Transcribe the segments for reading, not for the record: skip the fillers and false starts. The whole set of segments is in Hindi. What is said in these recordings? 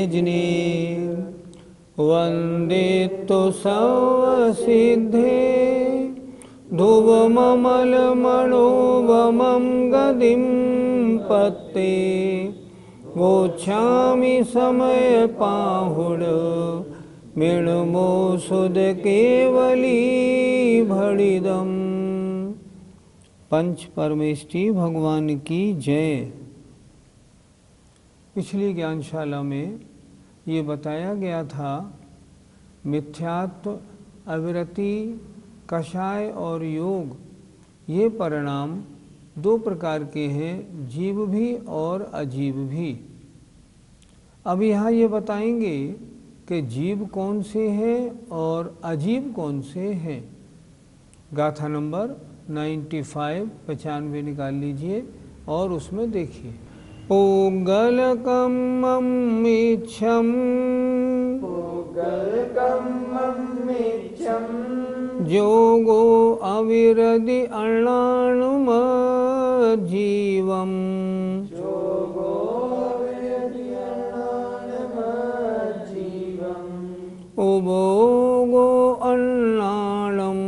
निजने वन्दे तु सर्वसिद्धे ध्रुवममलमणोवमं गदिं पत्ते गोच्छामि समयपाहुड मृण्मोषुध केवली भणिदम्। पंच परमेष्टि भगवान की जय। पिछली ज्ञानशाला में ये बताया गया था मिथ्यात्व, अविरति, कषाय और योग ये परिणाम दो प्रकार के हैं, जीव भी और अजीव भी। अब यहाँ ये बताएंगे कि जीव कौन से हैं और अजीव कौन से हैं। गाथा नंबर 95 निकाल लीजिए और उसमें देखिए। पूगलकममिच्छं जोगो अविरधि अण्णानुमज्जीवम् उभोगो अण्णाणम्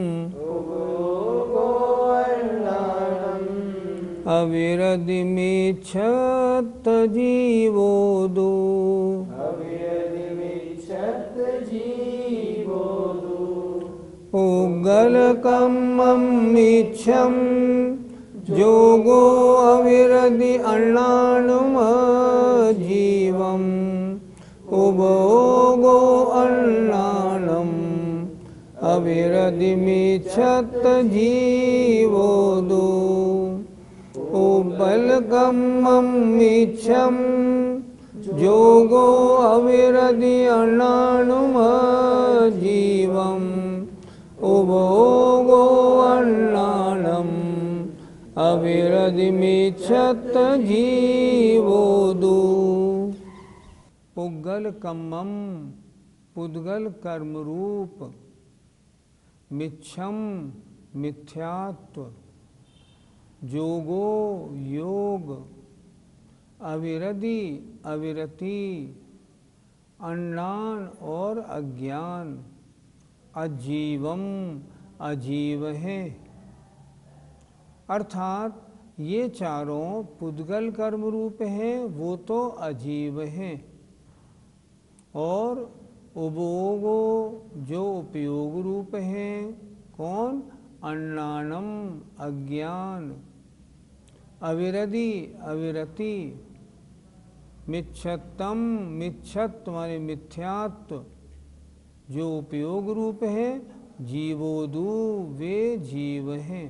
अविरधिमिच्छत जीवोदो पूगलकममिच्छं जोगो अविरधि अण्णानुमज्जीवम् उभोगो अण्णाणम् अविरधिमिच्छत जीवोदो पूगलकममिच्छं जोगो अविरधि अण्णानुमज्जीवम् उभोगो अण्णाणम् अविरधिमिच्छत जीवोदो। पुद्गलकम्मं पुद्गल कर्मरूप, मिच्छम मिथ्यात्व, जोगो योग, अविरधि अविरति, अण्णान और अज्ञान, अजीवम अजीव है। अर्थात ये चारों पुद्गल कर्म रूप हैं, वो तो अजीव हैं। और उभोगो जो उपयोग रूप हैं, कौन? अण्णानम अज्ञान, अविरधि अविरति, मिच्छतम मिच्छत माने मिथ्यात्व जो उपयोग रूप है, जीवोदु वे जीव हैं।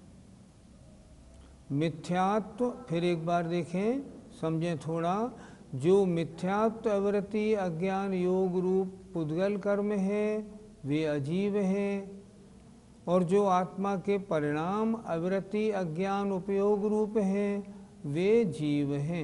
मिथ्यात्व फिर एक बार देखें, समझें थोड़ा। जो मिथ्यात्व, अविरति, अज्ञान, योग रूप पुद्गल कर्म है वे अजीव हैं। और जो आत्मा के परिणाम अविरति, अज्ञान, उपयोग रूप हैं वे जीव हैं।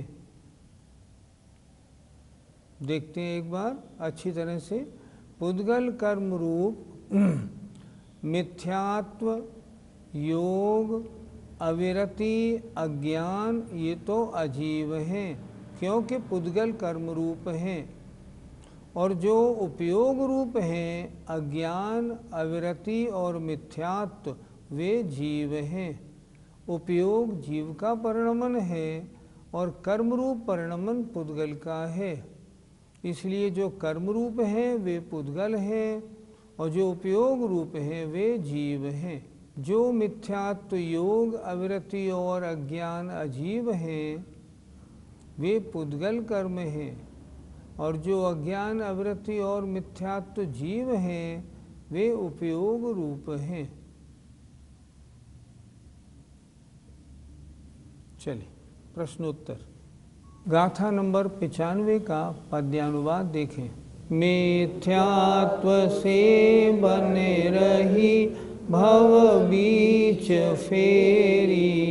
देखते हैं एक बार अच्छी तरह से। पुद्गल कर्म रूप मिथ्यात्व, योग, अविरति, अज्ञान ये तो अजीव हैं, क्योंकि पुद्गल कर्म रूप हैं। और जो उपयोग रूप हैं, अज्ञान, अविरति और मिथ्यात्व वे जीव हैं। उपयोग जीव का परिणमन है और कर्म रूप परिणमन पुद्गल का है। इसलिए जो कर्म रूप हैं वे पुद्गल हैं और जो उपयोग रूप हैं वे जीव हैं। जो मिथ्यात्व, योग, अविरति और अज्ञान अजीव हैं वे पुद्गल कर्म हैं। और जो अज्ञान, अविरति और मिथ्यात्व जीव हैं वे उपयोग रूप हैं। चलिए प्रश्नोत्तर। गाथा नंबर 95 का पद्यानुवाद देखें। मिथ्यात्व से बने रही भव बीच फेरी,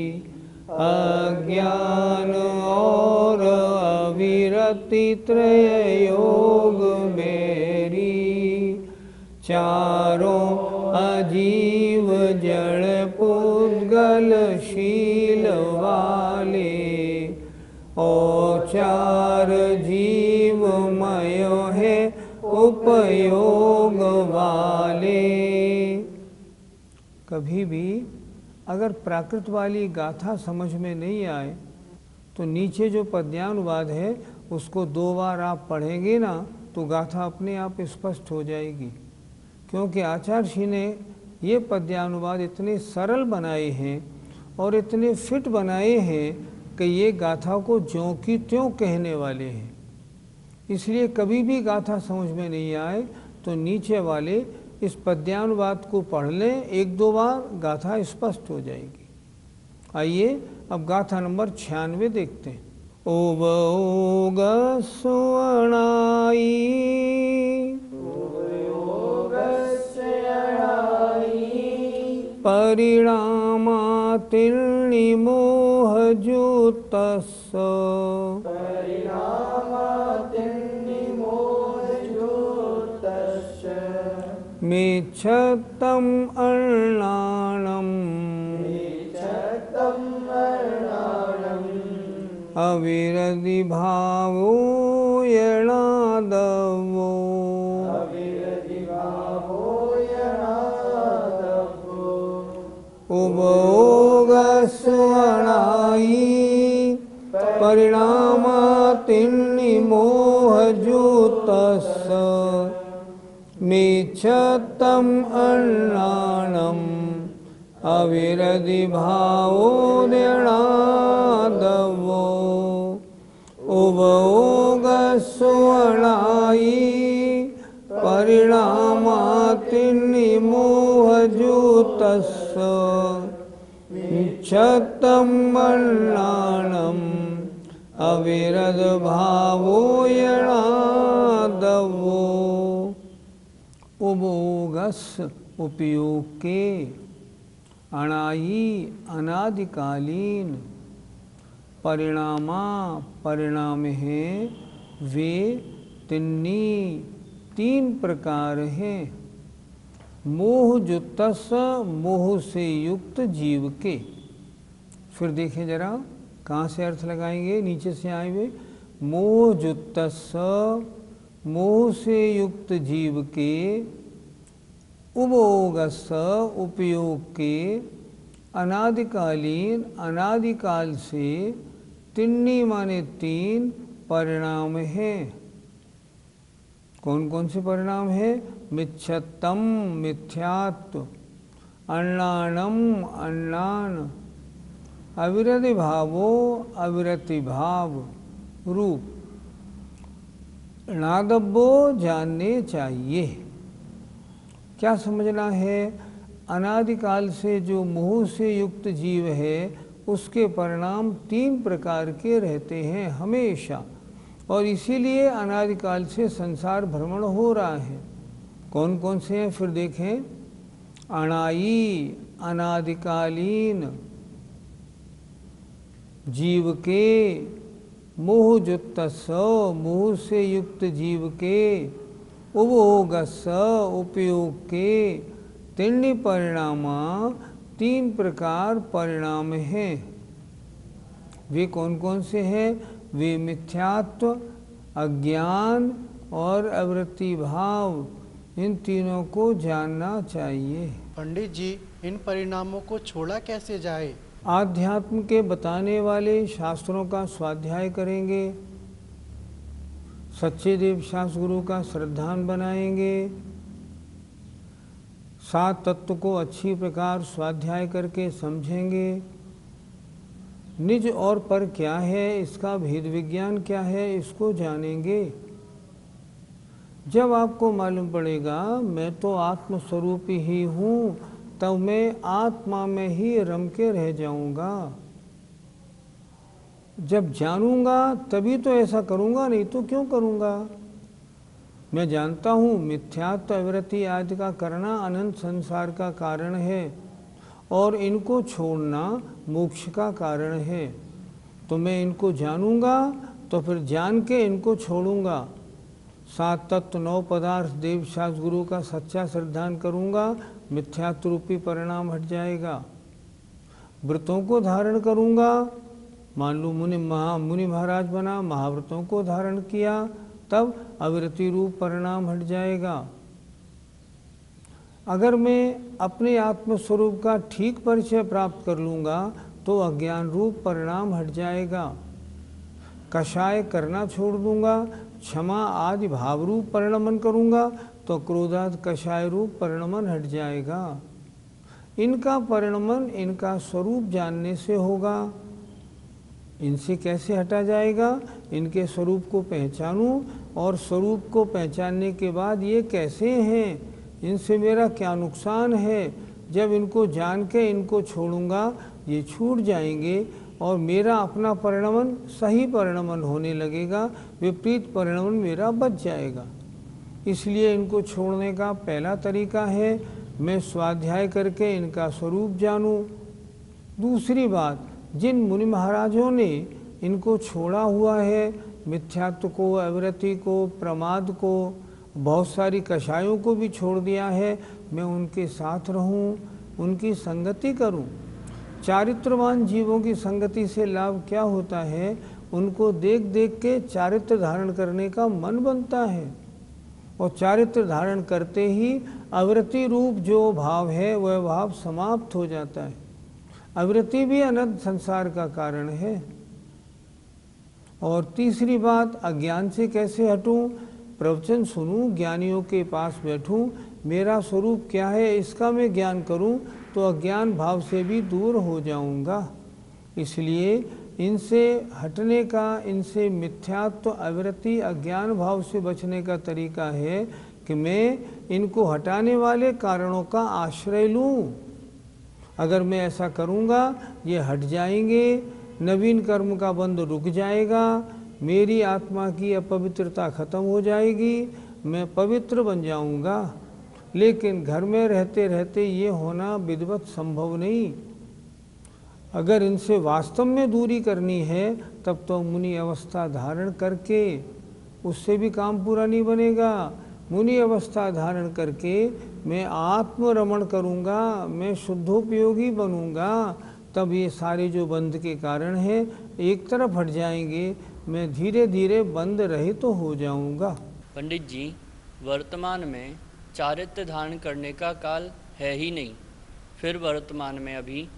अज्ञान और अविरति त्रय योग मेरी। चारों अजीव जड़ पुद्गल शील वाले, और चार जीव उपयोग वाले। कभी भी अगर प्राकृत वाली गाथा समझ में नहीं आए तो नीचे जो पद्यानुवाद है उसको 2 बार आप पढ़ेंगे ना तो गाथा अपने आप स्पष्ट हो जाएगी, क्योंकि आचार्य जी ने ये पद्यानुवाद इतने सरल बनाए हैं और इतने फिट बनाए हैं कि ये गाथा को ज्यों की त्यों कहने वाले हैं। इसलिए कभी भी गाथा समझ में नहीं आए तो नीचे वाले इस पद्यानुवाद को पढ़ लें 1-2 बार, गाथा स्पष्ट हो जाएगी। आइए अब गाथा नंबर 96 देखते हैं। उबोग सुवनाई परिणामातिर्निमोहजुतस्स मेच्छतं अर्णाणम् अविरति भावो यणादवो। उभोग स्वनाई परिणामातिर्निमोहजुतस्स मेच्छतं अर्णाणम् अविरति भावो यणादवो। उभोग स्वनाई परिणामातिर्निमोहजुतस्स मेच्छतं अर्णाणम् अविरत भावो यणादवो। उभोगस उपयोग के, अणाई अनादिकालीन, परिणामा परिणाम हैं, वे तिन्नी 3 प्रकार हैं। मोहजुतस मोह से युक्त जीव के। फिर देखें जरा कहाँ से अर्थ लगाएंगे, नीचे से आए हुए। मोहजुतस मोह से युक्त जीव के, उभोगस उपयोग के, अनादिकालीन अनादिकाल से, तिन्नी माने 3 परिणाम हैं। कौन कौन से परिणाम हैं? मिच्छतम मिथ्यात्व, अन्नानम अन्नान, अविरति भावो अविरति भाव रूप। नादब्बो जानने चाहिए। क्या समझना है? अनादिकाल से जो मोह से युक्त जीव है उसके परिणाम 3 प्रकार के रहते हैं हमेशा, और इसीलिए अनादिकाल से संसार भ्रमण हो रहा है। कौन कौन से हैं फिर देखें। अणाई अनादिकालीन जीव के, मोहजुतस मोह से युक्त जीव के, उभोगस उपयोग के, तिन्नी परिणामा 3 प्रकार परिणाम हैं। वे कौन कौन से हैं? वे मिथ्यात्व, अज्ञान और अवृत्ति भाव, इन तीनों को जानना चाहिए। पंडित जी, इन परिणामों को छोड़ा कैसे जाए? आध्यात्म के बताने वाले शास्त्रों का स्वाध्याय करेंगे, सच्चे देव शास्त्र गुरु का श्रद्धान बनाएंगे, 7 तत्व को अच्छी प्रकार स्वाध्याय करके समझेंगे। निज और पर क्या है, इसका भेद विज्ञान क्या है, इसको जानेंगे। जब आपको मालूम पड़ेगा मैं तो आत्मस्वरूप ही हूँ, तब मैं आत्मा में ही रम के रह जाऊंगा। जब जानूंगा तभी तो ऐसा करूंगा, नहीं तो क्यों करूंगा। मैं जानता हूँ मिथ्यात्व अविरति आदि का करना अनंत संसार का कारण है और इनको छोड़ना मोक्ष का कारण है। तो मैं इनको जानूंगा तो फिर जान के इनको छोड़ूंगा। 7 तत्व 9 पदार्थ देव शास्त्र गुरु का सच्चा श्रद्धान करूंगा, मिथ्यात्व रूपी परिणाम हट जाएगा। व्रतों को धारण करूंगा, मान लो मुनि महाराज बना, महाव्रतों को धारण किया, तब अविरति रूप परिणाम हट जाएगा। अगर मैं अपने आत्मस्वरूप का ठीक परिचय प्राप्त कर लूँगा तो अज्ञान रूप परिणाम हट जाएगा। कषाय करना छोड़ दूंगा, क्षमा आदि भाव रूप परिणमन करूँगा तो क्रोधाद कषाय रूप परिणमन हट जाएगा। इनका परिणमन इनका स्वरूप जानने से होगा। इनसे कैसे हटा जाएगा? इनके स्वरूप को पहचानूं और स्वरूप को पहचानने के बाद ये कैसे हैं, इनसे मेरा क्या नुकसान है, जब इनको जान के इनको छोड़ूंगा ये छूट जाएंगे और मेरा अपना परिणमन सही परिणमन होने लगेगा, विपरीत परिणमन मेरा बच जाएगा। इसलिए इनको छोड़ने का पहला तरीका है मैं स्वाध्याय करके इनका स्वरूप जानूं। दूसरी बात, जिन मुनि महाराजों ने इनको छोड़ा हुआ है, मिथ्यात्व को, अविरति को, प्रमाद को, बहुत सारी कषायों को भी छोड़ दिया है, मैं उनके साथ रहूं, उनकी संगति करूं। चारित्रवान जीवों की संगति से लाभ क्या होता है? उनको देख देख के चारित्र धारण करने का मन बनता है और चारित्र धारण करते ही अविरति रूप जो भाव है वह भाव समाप्त हो जाता है। अविरति भी अनंत संसार का कारण है। और तीसरी बात, अज्ञान से कैसे हटूं? प्रवचन सुनूं, ज्ञानियों के पास बैठूं, मेरा स्वरूप क्या है इसका मैं ज्ञान करूं तो अज्ञान भाव से भी दूर हो जाऊंगा। इसलिए इनसे हटने का, इनसे मिथ्यात्व, अविरति, अज्ञान भाव से बचने का तरीका है कि मैं इनको हटाने वाले कारणों का आश्रय लूं। अगर मैं ऐसा करूंगा ये हट जाएंगे, नवीन कर्म का बंध रुक जाएगा, मेरी आत्मा की अपवित्रता खत्म हो जाएगी, मैं पवित्र बन जाऊंगा। लेकिन घर में रहते रहते ये होना विधिवत संभव नहीं। अगर इनसे वास्तव में दूरी करनी है तब तो मुनि अवस्था धारण करके, उससे भी काम पूरा नहीं बनेगा। मुनि अवस्था धारण करके मैं आत्मरमण करूँगा, मैं शुद्धोपयोगी बनूँगा, तब ये सारे जो बंध के कारण हैं एक तरफ हट जाएंगे, मैं धीरे धीरे बंध रहित तो हो जाऊँगा। पंडित जी, वर्तमान में चारित्र धारण करने का काल है ही नहीं, फिर वर्तमान में अभी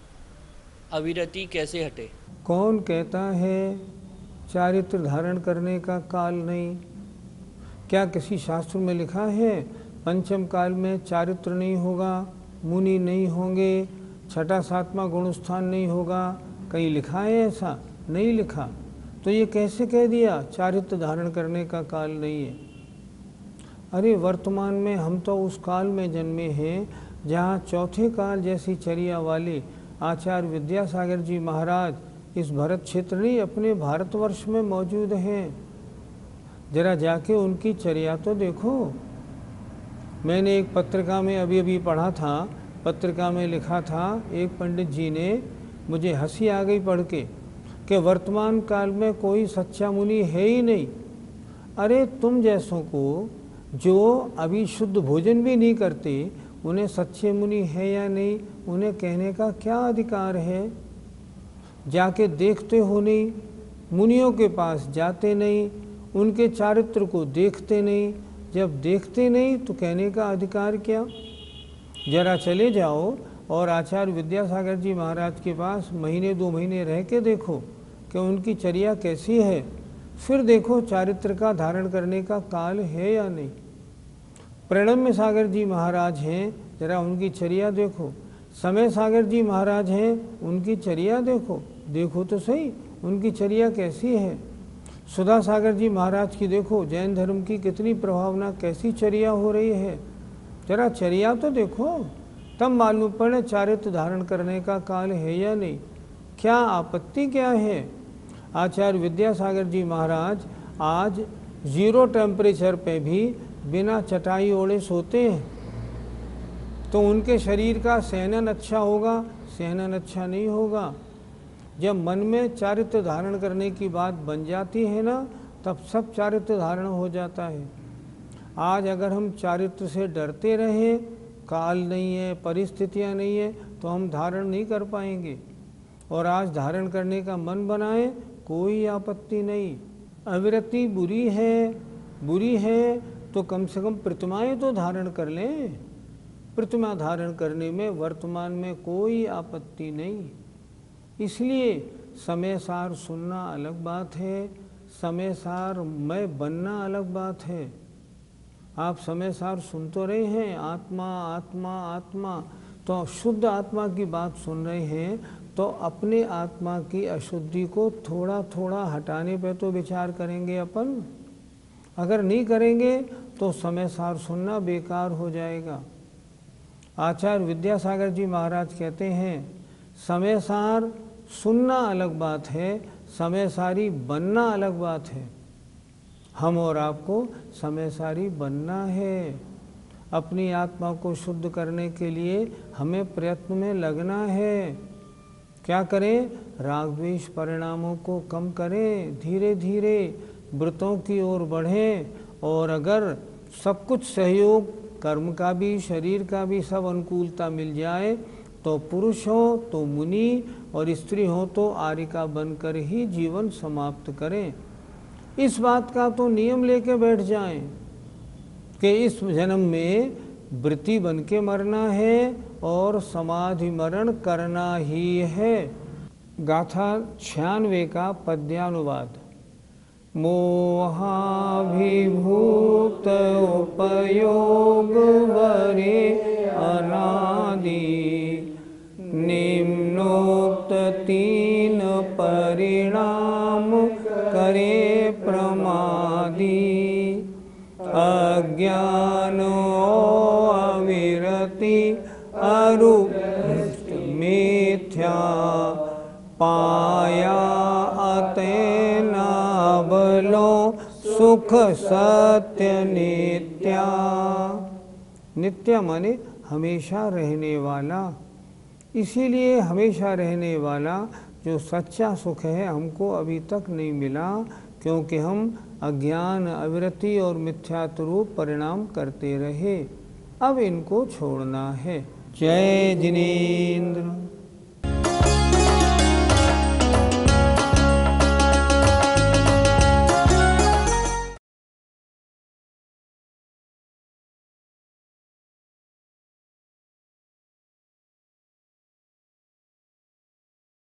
अविरति कैसे हटे? कौन कहता है चारित्र धारण करने का काल नहीं? क्या किसी शास्त्र में लिखा है पंचम काल में चारित्र नहीं होगा, मुनि नहीं होंगे, छठा सातवां गुणस्थान नहीं होगा? कहीं लिखा है ऐसा? नहीं लिखा। तो ये कैसे कह दिया चारित्र धारण करने का काल नहीं है? अरे वर्तमान में हम तो उस काल में जन्मे हैं जहाँ चौथे काल जैसी चर्या वाले आचार्य विद्यासागर जी महाराज इस भरत क्षेत्र नहीं अपने भारतवर्ष में मौजूद हैं। जरा जाके उनकी चर्या तो देखो। मैंने एक पत्रिका में अभी पढ़ा था, पत्रिका में लिखा था, एक पंडित जी ने, मुझे हंसी आ गई पढ़ के, कि वर्तमान काल में कोई सच्चा मुनि है ही नहीं। अरे तुम जैसों को जो अभी शुद्ध भोजन भी नहीं करते, उन्हें सच्चे मुनि है या नहीं, उन्हें कहने का क्या अधिकार है? जाके देखते हो नहीं, मुनियों के पास जाते नहीं, उनके चारित्र को देखते नहीं। जब देखते नहीं तो कहने का अधिकार क्या? जरा चले जाओ और आचार्य विद्यासागर जी महाराज के पास महीने 2 महीने रह के देखो कि उनकी चर्या कैसी है, फिर देखो चारित्र का धारण करने का काल है या नहीं। प्रणम्य सागर जी महाराज हैं, जरा उनकी चर्या देखो। समय सागर जी महाराज हैं, उनकी चर्या देखो, देखो तो सही उनकी चर्या कैसी है। सुधा सागर जी महाराज की देखो, जैन धर्म की कितनी प्रभावना, कैसी चर्या हो रही है, जरा चर्या तो देखो, तब मालूम पड़े चारित्र धारण करने का काल है या नहीं। क्या आपत्ति क्या है? आचार्य विद्यासागर जी महाराज आज 0 टेम्परेचर पे भी बिना चटाई ओढ़े सोते हैं, तो उनके शरीर का सहनन अच्छा होगा? सहनन अच्छा नहीं होगा। जब मन में चारित्र धारण करने की बात बन जाती है ना, तब सब चारित्र धारण हो जाता है। आज अगर हम चारित्र से डरते रहें, काल नहीं है, परिस्थितियां नहीं है, तो हम धारण नहीं कर पाएंगे। और आज धारण करने का मन बनाए, कोई आपत्ति नहीं। अविरति बुरी है तो कम से कम प्रतिमाएं तो धारण कर लें। प्रतिमा धारण करने में वर्तमान में कोई आपत्ति नहीं। इसलिए समय सार सुनना अलग बात है, समय सार मैं बनना अलग बात है। आप समय सार सुन तो रहे हैं आत्मा आत्मा आत्मा, तो शुद्ध आत्मा की बात सुन रहे हैं, तो अपने आत्मा की अशुद्धि को थोड़ा थोड़ा हटाने पे तो विचार करेंगे अपन। अगर नहीं करेंगे तो समय सार सुनना बेकार हो जाएगा। आचार्य विद्यासागर जी महाराज कहते हैं समय सार सुनना अलग बात है, समय सारी बनना अलग बात है। हम और आपको समय सारी बनना है। अपनी आत्मा को शुद्ध करने के लिए हमें प्रयत्न में लगना है। क्या करें? राग द्वेष परिणामों को कम करें, धीरे धीरे व्रतों की ओर बढ़ें। और अगर सब कुछ सहयोग, कर्म का भी शरीर का भी सब अनुकूलता मिल जाए तो पुरुष हो तो मुनि और स्त्री हो तो आर्यिका बनकर ही जीवन समाप्त करें। इस बात का तो नियम लेके बैठ जाएं कि इस जन्म में वृत्ति बन के मरना है और समाधि मरण करना ही है। गाथा 96 का पद्यानुवाद। मोहाभिभूत उपयोग वरे अनादि, निम्नोक्त तीन परिणाम करे प्रमादी। अज्ञान अविरति अरूप मिथ्या, पाया अतेन अबलो सुख सत्य नित्या। नित्य माने हमेशा रहने वाला। इसीलिए हमेशा रहने वाला जो सच्चा सुख है हमको अभी तक नहीं मिला, क्योंकि हम अज्ञान अविरति और मिथ्यात्वरूप परिणाम करते रहे। अब इनको छोड़ना है। जय जिनेन्द्र।